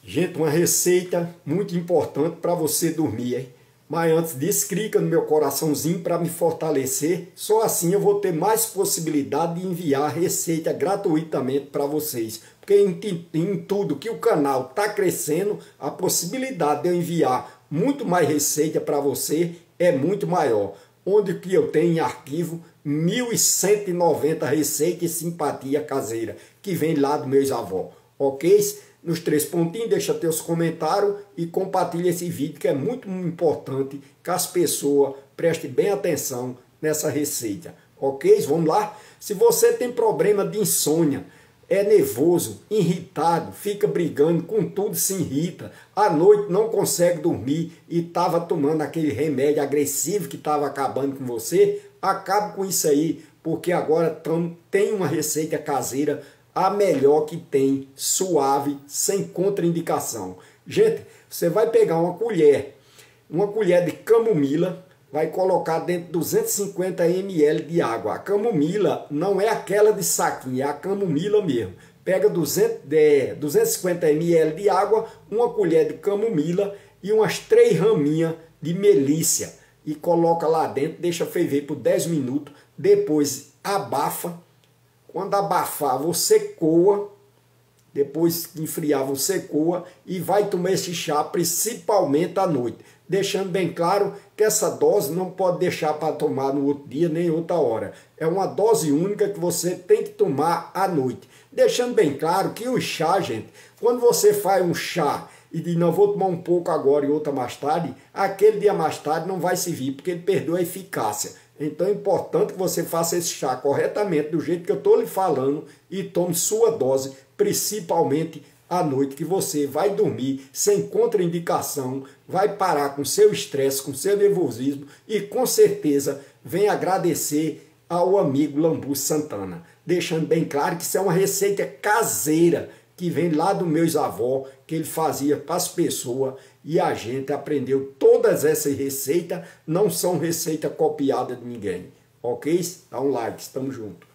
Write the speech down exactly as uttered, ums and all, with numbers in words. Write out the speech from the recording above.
Gente, uma receita muito importante para você dormir, hein? Mas antes disso, clica no meu coraçãozinho para me fortalecer. Só assim eu vou ter mais possibilidade de enviar a receita gratuitamente para vocês. Porque em, em tudo que o canal está crescendo, a possibilidade de eu enviar muito mais receita para você é muito maior. Onde que eu tenho em arquivo mil cento e noventa receitas e simpatia caseira, que vem lá dos meus avós, ok? Nos três pontinhos, deixa teus comentários e compartilha esse vídeo, que é muito importante que as pessoas prestem bem atenção nessa receita, ok? Vamos lá? Se você tem problema de insônia, é nervoso, irritado, fica brigando com tudo, se irrita, à noite não consegue dormir e estava tomando aquele remédio agressivo que estava acabando com você, acabe com isso aí, porque agora tam, tem uma receita caseira, a melhor que tem, suave, sem contraindicação. Gente, você vai pegar uma colher, uma colher de camomila, vai colocar dentro de duzentos e cinquenta mililitros de água. A camomila não é aquela de saquinho, é a camomila mesmo. Pega duzentos, é, duzentos e cinquenta mililitros de água, uma colher de camomila e umas três raminhas de melícia. E coloca lá dentro, deixa ferver por dez minutos, depois abafa. Quando abafar, você coa, depois que esfriar, você coa e vai tomar esse chá principalmente à noite. Deixando bem claro que essa dose não pode deixar para tomar no outro dia nem outra hora. É uma dose única que você tem que tomar à noite. Deixando bem claro que o chá, gente, quando você faz um chá e diz, não, vou tomar um pouco agora e outra mais tarde, aquele dia mais tarde não vai servir, porque ele perdeu a eficácia. Então é importante que você faça esse chá corretamente, do jeito que eu estou lhe falando, e tome sua dose, principalmente à noite, que você vai dormir sem contraindicação, vai parar com seu estresse, com seu nervosismo e com certeza vem agradecer ao amigo Lambu Santana. Deixando bem claro que isso é uma receita caseira, que vem lá dos meus avós, que ele fazia para as pessoas, e a gente aprendeu todas essas receitas, não são receitas copiadas de ninguém, ok? Dá um like, estamos juntos.